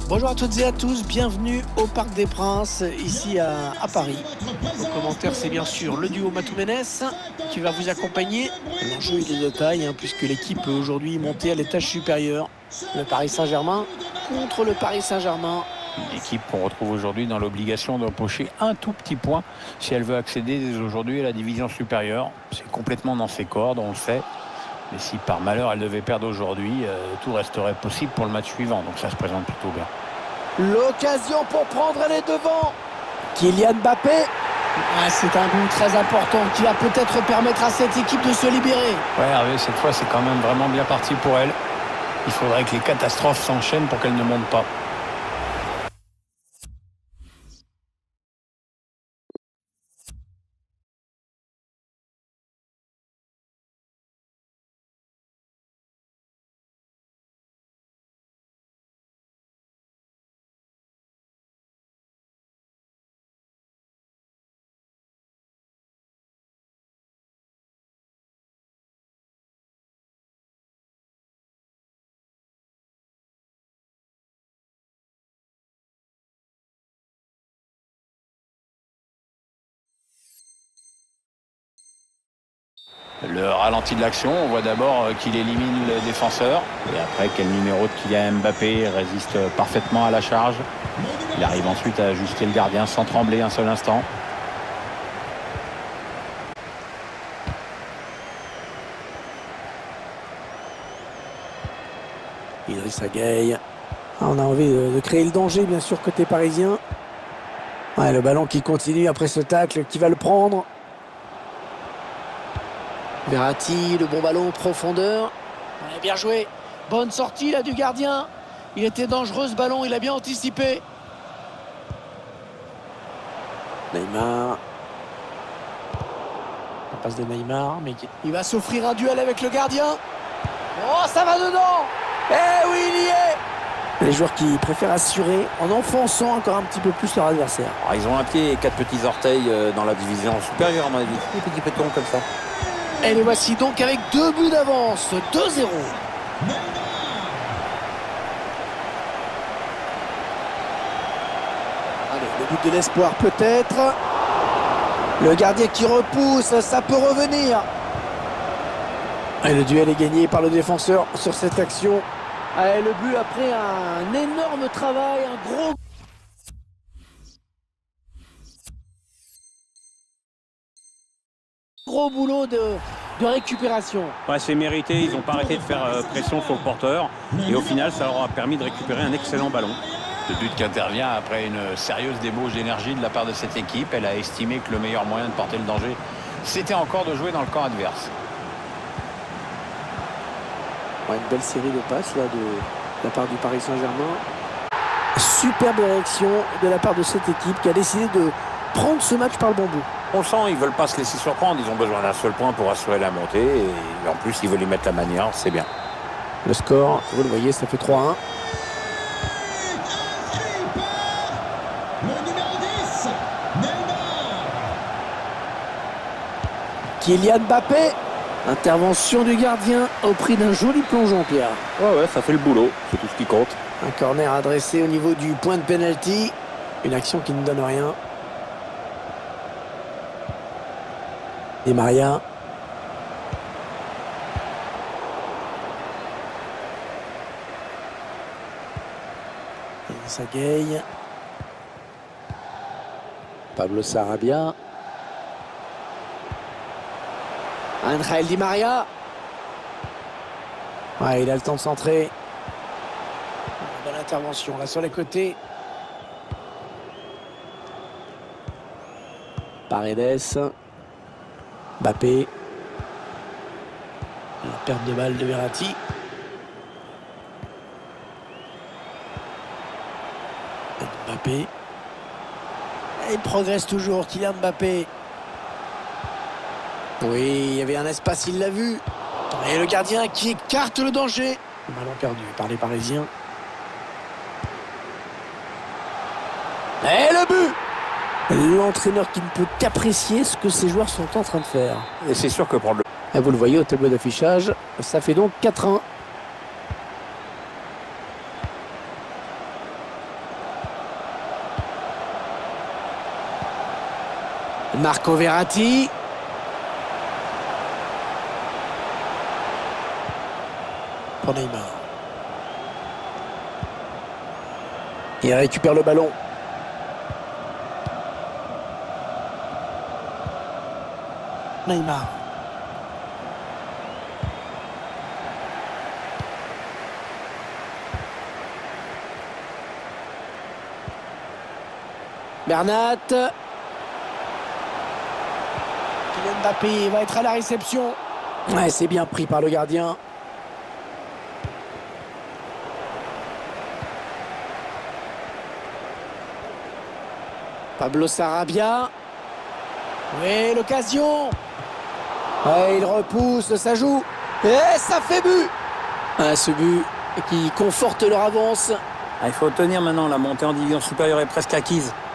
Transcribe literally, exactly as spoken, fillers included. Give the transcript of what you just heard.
Bonjour à toutes et à tous, bienvenue au Parc des Princes, ici à, à Paris. Au commentaire, c'est bien sûr le duo Matou-Ménès qui va vous accompagner. L'enjeu est de taille, hein, puisque l'équipe peut aujourd'hui monter à l'étage supérieur. Le Paris Saint-Germain contre le Paris Saint-Germain. Une équipe qu'on retrouve aujourd'hui dans l'obligation d'empocher un tout petit point si elle veut accéder dès aujourd'hui à la division supérieure. C'est complètement dans ses cordes, on le sait. Mais si par malheur elle devait perdre aujourd'hui, euh, tout resterait possible pour le match suivant. Donc ça se présente plutôt bien. L'occasion pour prendre les devants. Kylian Mbappé. Ah, c'est un but très important qui va peut-être permettre à cette équipe de se libérer. Ouais, Hervé, cette fois c'est quand même vraiment bien parti pour elle. Il faudrait que les catastrophes s'enchaînent pour qu'elle ne monte pas. Le ralenti de l'action, on voit d'abord qu'il élimine le défenseur. Et après, quel numéro de Kylian Mbappé résiste parfaitement à la charge. Il arrive ensuite à ajuster le gardien sans trembler un seul instant. Idrissa Gueye. On a envie de, de créer le danger, bien sûr, côté parisien. Ouais, le ballon qui continue après ce tacle, qui va le prendre. Verratti, le bon ballon en profondeur. Ouais, bien joué. Bonne sortie là du gardien. Il était dangereux ce ballon, il a bien anticipé. Neymar. La passe de Neymar, mais il va s'offrir un duel avec le gardien. Oh, ça va dedans. Eh oui, il y est. Les joueurs qui préfèrent assurer en enfonçant encore un petit peu plus leur adversaire. Alors, ils ont un pied et quatre petits orteils dans la division supérieure, à mon avis. Des petits pétons comme ça. Et les voici donc avec deux buts d'avance, deux zéro. Allez, le but de l'espoir peut-être. Le gardien qui repousse, ça peut revenir. Et le duel est gagné par le défenseur sur cette action. Et le but après un énorme travail, un gros... Gros boulot de, de récupération. Ouais, c'est mérité, ils n'ont pas arrêté de faire euh, pression sur le porteur. Et au final, ça leur a permis de récupérer un excellent ballon. Le but qui intervient après une sérieuse débauche d'énergie de la part de cette équipe. Elle a estimé que le meilleur moyen de porter le danger, c'était encore de jouer dans le camp adverse. Ouais, une belle série de passes là, de, de la part du Paris Saint-Germain. Superbe réaction de la part de cette équipe qui a décidé de prendre ce match par le bon bout. On le sent, ils ne veulent pas se laisser surprendre. Ils ont besoin d'un seul point pour assurer la montée. Et en plus, ils veulent y mettre la manière. C'est bien. Le score, vous le voyez, ça fait trois un. Kylian Mbappé. Intervention du gardien au prix d'un joli plongeon, Pierre. Ouais, ouais, ça fait le boulot. C'est tout ce qui compte. Un corner adressé au niveau du point de pénalty. Une action qui ne donne rien. Di Maria. Idrissa Gueye. Pablo Sarabia. Angel Di Maria. Ouais, il a le temps de centrer. Bonne intervention là sur les côtés. Paredes. Mbappé. La perte de balle de Verratti. Mbappé. Et il progresse toujours, Kylian Mbappé. Oui, il y avait un espace, il l'a vu. Et le gardien qui écarte le danger. Le ballon perdu par les Parisiens. Et le but! L'entraîneur qui ne peut qu'apprécier ce que ses joueurs sont en train de faire. Et c'est sûr que prendre le... Et vous le voyez au tableau d'affichage, ça fait donc quatre un. Marco Verratti. Pour Neymar. Il récupère le ballon. Neymar. Bernat. Kylian Mbappé va être à la réception. Ouais, c'est bien pris par le gardien. Pablo Sarabia. Oui, l'occasion. Ouais, il repousse, ça joue. Et ça fait but. Ah, ce but qui conforte leur avance. Ah, il faut tenir maintenant, la montée en division supérieure est presque acquise.